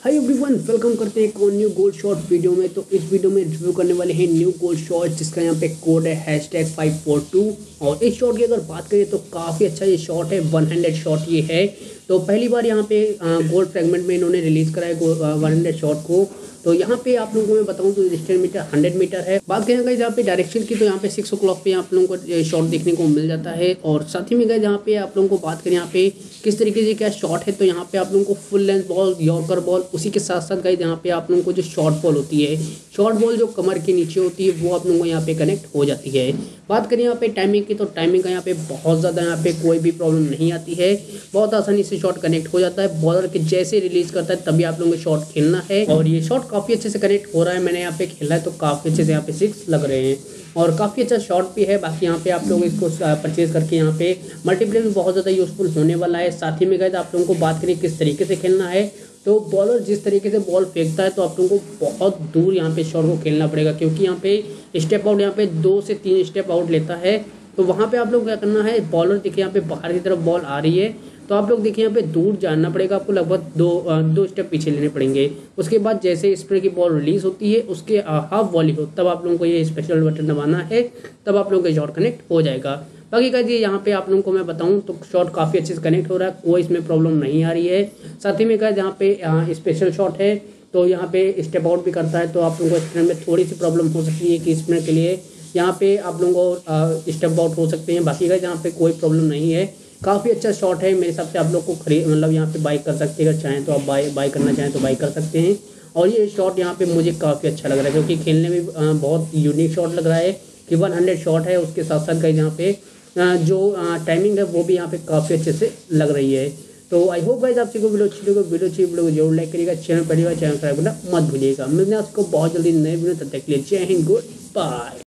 Hi everyone, welcome करते हैं एक और न्यू गोल्ड शॉट वीडियो में। तो इस वीडियो में रिव्यू करने वाले हैं न्यू गोल्ड शॉट, जिसका यहाँ पे कोड है #542। और इस शॉट की अगर बात करें तो काफ़ी अच्छा ये शॉट है, वन हैंडेड शॉट ये है। तो पहली बार यहाँ पे गोल्ड फ्रेगमेंट में इन्होंने रिलीज़ करा है वन हैंडेड शॉट को। तो यहाँ पे आप लोगों को मैं बताऊँ तो डिस्टेंस मीटर 100 मीटर है। बात करें गाइस यहाँ पे डायरेक्शन की, तो यहाँ पे 6 o'clock पे आप लोगों को शॉट देखने को मिल जाता है। और साथ ही में गाइस यहाँ पे आप लोगों को बात करें यहाँ पे किस तरीके से क्या शॉट है, तो यहाँ पे आप लोगों को full length ball, yorker ball, उसी के साथ साथ गाइस यहाँ पे आप लोगों को जो शॉर्ट बॉल होती है, शॉर्ट बॉल जो कमर के नीचे होती है, वो आप लोगों को यहाँ पे कनेक्ट हो जाती है। बात करें यहाँ पे टाइमिंग की, तो टाइमिंग का यहाँ पे बहुत ज़्यादा यहाँ पे कोई भी प्रॉब्लम नहीं आती है, बहुत आसानी से शॉट कनेक्ट हो जाता है। बॉलर के जैसे रिलीज करता है तभी आप लोगों को शॉट खेलना है। और ये शॉट काफ़ी अच्छे से कनेक्ट हो रहा है, मैंने यहाँ पे खेला है तो काफ़ी अच्छे से यहाँ पे 6 लग रहे हैं और काफ़ी अच्छा शॉट भी है। बाकी यहाँ पे आप लोग इसको परचेज करके यहाँ पे मल्टीप्लेयर में बहुत ज़्यादा यूजफुल होने वाला है। साथ ही में गाइस आप लोगों को बात करें किस तरीके से खेलना है, तो बॉलर जिस तरीके से बॉल फेंकता है तो आप लोगों को बहुत दूर यहाँ पे शॉट को खेलना पड़ेगा, क्योंकि यहाँ पे स्टेप आउट यहाँ पे 2 से 3 स्टेप आउट लेता है। तो वहाँ पे आप लोग क्या करना है, बॉलर देखिए यहाँ पे बाहर की तरफ बॉल आ रही है, तो आप लोग देखिए यहाँ पे दूर जाना पड़ेगा आपको, लगभग दो स्टेप पीछे लेने पड़ेंगे। उसके बाद जैसे स्प्रे की बॉल रिलीज होती है, उसके हाफ वॉली हो, तब आप लोगों को ये स्पेशल बटन दबाना है, तब आप लोगों का शॉट कनेक्ट हो जाएगा। बाकी गाइस ये यहाँ पे आप लोगों को मैं बताऊं तो शॉट काफ़ी अच्छे से कनेक्ट हो रहा है, कोई इसमें प्रॉब्लम नहीं आ रही है। साथ ही में गाइस यहाँ पे स्पेशल शॉट है, तो यहाँ पे स्टेप आउट भी करता है, तो आप लोगों को स्पिनर में थोड़ी सी प्रॉब्लम हो सकती है कि स्पिनर के लिए यहाँ पे आप लोगों को स्टेप आउट हो सकते हैं। बाकी गाइस यहाँ पे कोई प्रॉब्लम नहीं है, काफ़ी अच्छा शॉट है। मेरे हिसाब से आप लोग को मतलब यहाँ पे बाई कर सकते हैं, अगर चाहें तो आप बाई करना चाहें तो बाई कर सकते हैं। और ये शॉट यहाँ पे मुझे काफ़ी अच्छा लग रहा है, क्योंकि खेलने में बहुत यूनिक शॉट लग रहा है कि 100 शॉट है। उसके साथ साथ गाइस यहाँ पे जो टाइमिंग है वो भी यहाँ पे काफ़ी अच्छे से लग रही है। तो आई होप गाइस आपसे को वीडियो अच्छी वीडियो को जरूर लाइक करिएगा, चैनल पहली बार चैनल सब्सक्राइब करना मत भूलिएगा। मिलते हैं आपको बहुत जल्दी नए वीडियो, तब तक के लिए जय हिंद, गुड बाय।